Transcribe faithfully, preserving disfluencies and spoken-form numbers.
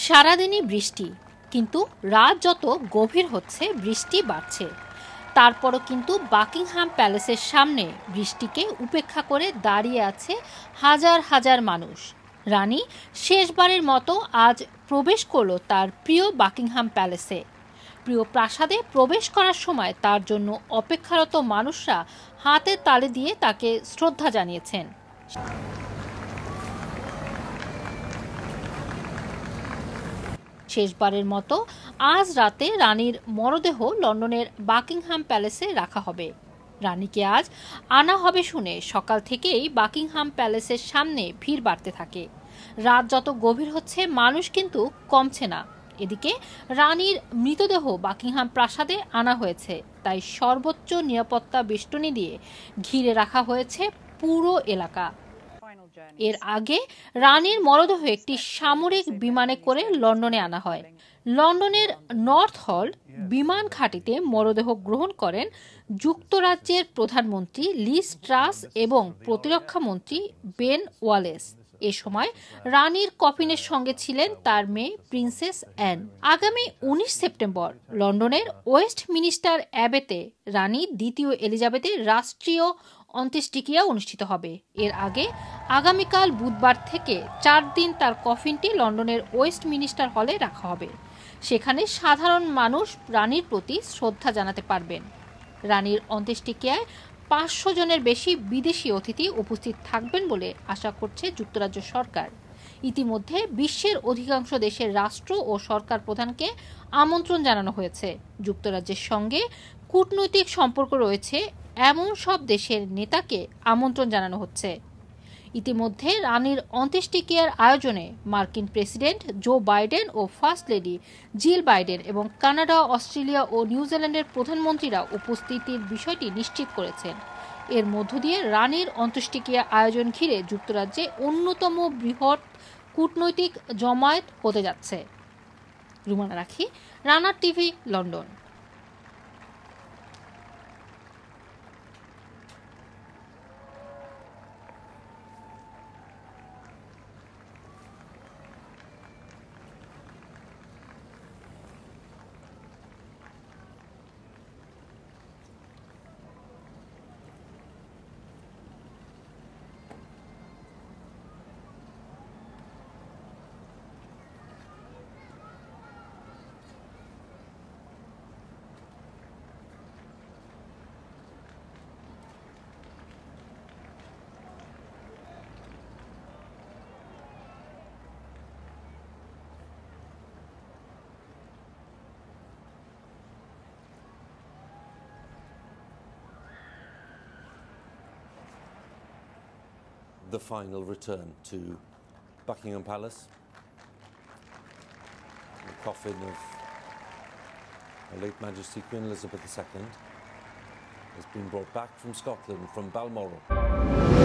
সারাদিনই বৃষ্টি, কিন্তু রাত যত গভীর হচ্ছে বৃষ্টি বাড়ছে। তারপরও কিন্তু বাকিংহাম প্যালেসের সামনে বৃষ্টিকে উপেক্ষা করে দাঁড়িয়ে আছে হাজার হাজার মানুষ। রানী শেষবারের মতো আজ প্রবেশ করল তার প্রিয় বাকিংহাম প্যালেসে। প্রিয় প্রাসাদে প্রবেশ করার সময় তার জন্য অপেক্ষারত মানুষরা হাতে তালি দিয়ে তাকে শ্রদ্ধা জানিয়েছেন। শেষবারের মতো আজ রাতে রানীর মরদেহ লন্ডনের বাকিংহাম প্যালেসে রাখা হবে। রানীকে আজ আনা হবে শুনে সকাল থেকেই বাকিংহাম প্যালেসের সামনে ভিড় বাড়তে থাকে। রাত যত গভীর হচ্ছে মানুষ কিন্তু কমছে না। এদিকে রানীর মৃতদেহ বাকিংহাম প্রাসাদে আনা হয়েছে, তাই সর্বোচ্চ নিরাপত্তা বেষ্টনী দিয়ে ঘিরে রাখা হয়েছে পুরো এলাকা। এর আগে রানীর মরদেহ একটি সামরিক বিমানে করে লন্ডনে আনা হয়। লন্ডনের নর্থ হল বিমান ঘাঁটিতে মরদেহ গ্রহণ করেন যুক্তরাজ্যের প্রধানমন্ত্রী লিজ ট্রাস এবং প্রতিরক্ষা মন্ত্রী বেন ওয়ালেস। এ সময় রানীর কফিনের সঙ্গে ছিলেন তার মেয়ে প্রিন্সেস অ্যান। আগামী উনিশ সেপ্টেম্বর লন্ডনের ওয়েস্ট মিনিস্টার অ্যাবেতে রানী দ্বিতীয় এলিজাবেথের রাষ্ট্রীয় অন্ত্যেষ্টিক্রিয়া অনুষ্ঠিত হবে। এর আগে আগামীকাল বুধবার থেকে চার দিন তার কফিনটি লন্ডনের ওয়েস্ট মিনিস্টার হলে রাখা হবে। সেখানে সাধারণ মানুষ রানীর প্রতি শ্রদ্ধা জানাতে পারবেন। রানীর অন্ত্যেষ্টিক্রিয়ায় পাঁচশো জনের বেশি বিদেশি অতিথি উপস্থিত থাকবেন বলে আশা করছে যুক্তরাজ্য সরকার। ইতিমধ্যে বিশ্বের অধিকাংশ দেশের রাষ্ট্র ও সরকার প্রধানকে আমন্ত্রণ জানানো হয়েছে। যুক্তরাজ্যের সঙ্গে কূটনৈতিক সম্পর্ক রয়েছে এমন সব দেশের নেতাকে আমন্ত্রণ জানানো হচ্ছে। ইতিমধ্যে রানীর অন্ত্যেষ্টিক্রিয়ার আয়োজনে মার্কিন প্রেসিডেন্ট জো বাইডেন ও ফার্স্ট লেডি জিল বাইডেন এবং কানাডা, অস্ট্রেলিয়া ও নিউজিল্যান্ডের প্রধানমন্ত্রীরা উপস্থিতির বিষয়টি নিশ্চিত করেছেন। এর মধ্য দিয়ে রানীর অন্ত্যেষ্টিক্রিয়া আয়োজন ঘিরে যুক্তরাজ্যে অন্যতম বৃহৎ কূটনৈতিক জমায়েত হতে যাচ্ছে। Rumana Rakhi, runner TV, London. The final return to Buckingham Palace. The coffin of Her late Majesty Queen Elizabeth the Second has been brought back from Scotland, from Balmoral.